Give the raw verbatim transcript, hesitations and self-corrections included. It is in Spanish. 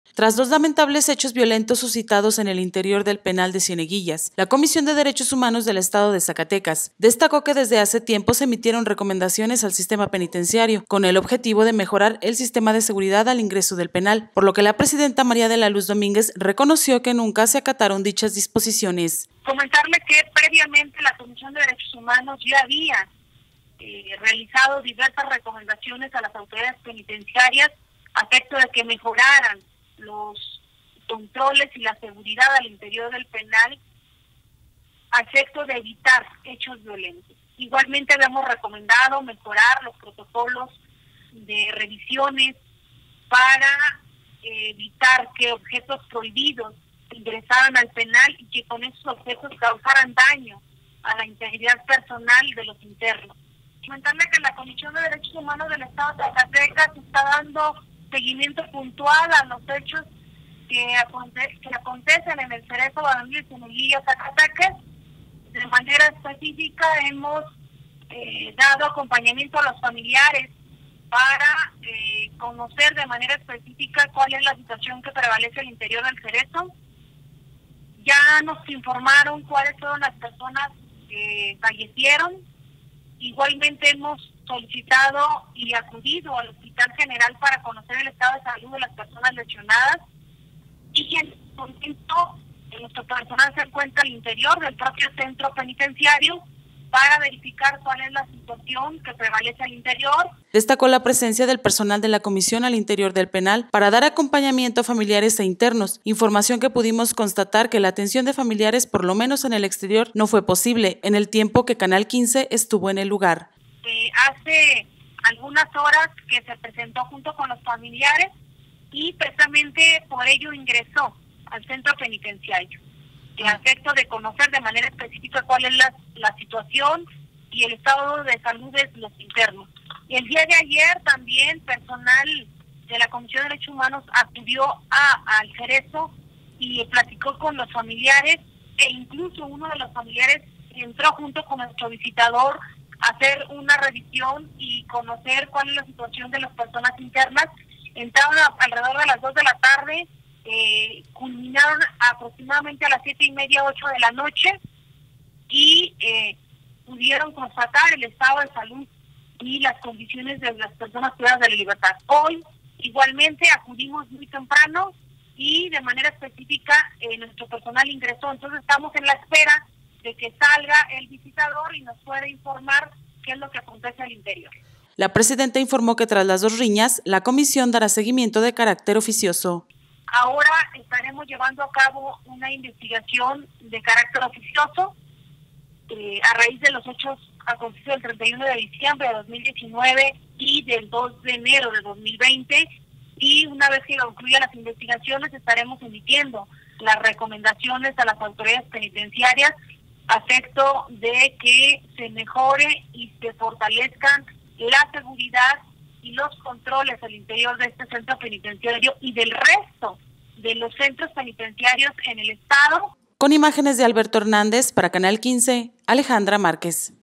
Tras dos lamentables hechos violentos suscitados en el interior del penal de Cieneguillas, la Comisión de Derechos Humanos del Estado de Zacatecas destacó que desde hace tiempo se emitieron recomendaciones al sistema penitenciario con el objetivo de mejorar el sistema de seguridad al ingreso del penal, por lo que la presidenta María de la Luz Domínguez reconoció que nunca se acataron dichas disposiciones. Comentarle que previamente la Comisión de Derechos Humanos ya había eh, realizado diversas recomendaciones a las autoridades penitenciarias a efecto de que mejoraran los controles y la seguridad al interior del penal a efecto de evitar hechos violentos. Igualmente habíamos recomendado mejorar los protocolos de revisiones para eh, evitar que objetos prohibidos ingresaran al penal y que con esos objetos causaran daño a la integridad personal de los internos. Comentarle que la Comisión de Derechos Humanos del Estado de Zacatecas está dando seguimiento puntual a los hechos que, aconte que acontecen en el Cerezo Varonil de Cieneguillas, Zacatecas. De manera específica hemos eh, dado acompañamiento a los familiares para eh, conocer de manera específica cuál es la situación que prevalece al interior del Cerezo. Ya nos informaron cuáles fueron las personas que fallecieron. Igualmente hemos solicitado y acudido al Hospital General para conocer el estado de salud de las personas lesionadas, y en este momento nuestro personal se encuentra al interior del propio centro penitenciario para verificar cuál es la situación que prevalece al interior. Destacó la presencia del personal de la comisión al interior del penal para dar acompañamiento a familiares e internos, información que pudimos constatar que la atención de familiares, por lo menos en el exterior, no fue posible en el tiempo que Canal quince estuvo en el lugar. Eh, hace algunas horas que se presentó junto con los familiares y precisamente por ello ingresó al centro penitenciario, en efecto de conocer de manera específica cuál es la, la situación y el estado de salud de los internos. Y el día de ayer también personal de la Comisión de Derechos Humanos acudió a, al Cerezo y platicó con los familiares, e incluso uno de los familiares entró junto con nuestro visitador a hacer una revisión y conocer cuál es la situación de las personas internas. Entraron a, alrededor de las dos de la tarde, eh, culminaron aproximadamente a las siete y media, ocho de la noche, y eh, pudieron constatar el estado de salud y las condiciones de las personas privadas de la libertad. Hoy, igualmente, acudimos muy temprano y de manera específica eh, nuestro personal ingresó. Entonces estamos en la espera de que salga el visitador y nos pueda informar qué es lo que acontece al interior. La presidenta informó que tras las dos riñas, la comisión dará seguimiento de carácter oficioso. Ahora estaremos llevando a cabo una investigación de carácter oficioso eh, a raíz de los hechos acontecidos el treinta y uno de diciembre de dos mil diecinueve y del dos de enero de dos mil veinte, y una vez que concluyan las investigaciones estaremos emitiendo las recomendaciones a las autoridades penitenciarias a efecto de que se mejore y se fortalezcan la seguridad y los controles al interior de este centro penitenciario y del resto de los centros penitenciarios en el estado. Con imágenes de Alberto Hernández para Canal quince, Alejandra Márquez.